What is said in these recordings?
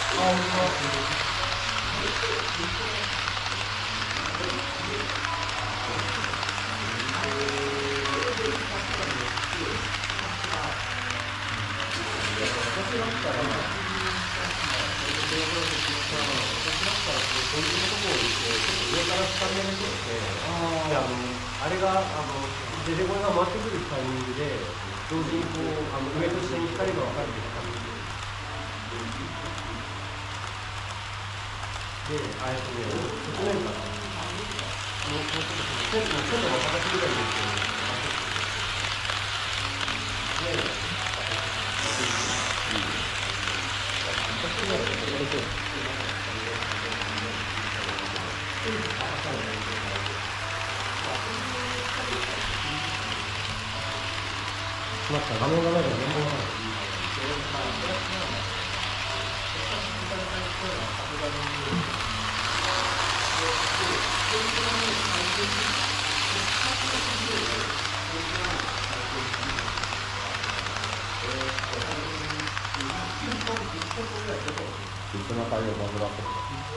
あ、ほんま。あれが出てこれが回ってくるタイミングで同時にこう上と下に光が分かれてきたんで、側面からもうちょっと線路の形みたいですけど。しまった、画面がないから全然ない。 別の会をバズらせて。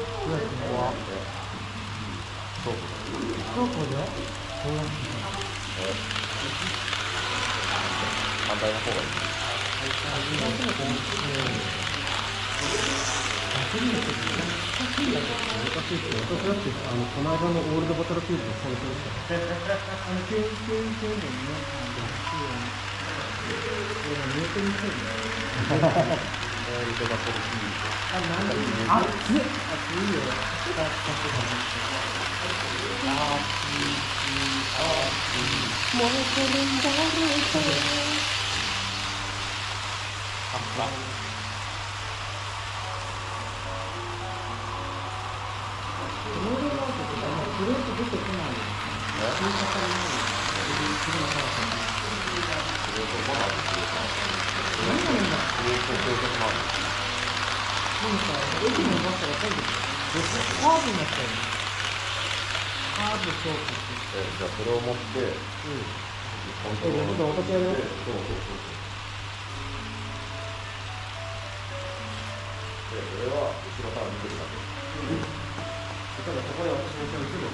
どこで？ 反対の方がいい。 私だってこの間のオールドバトルフィールドされてるから研究生の皆さんが見えてみたいね。 オールドバトルフィールド。 熱いよ。燃えてるんだろう。フルーツ出てこない。駅のバスが全部カーブになっちゃうの。カーブそう。 じゃあそれを持って、 ちょっと私やるよ。 これは後ろから見てるだけ。 ただここで私もそれする。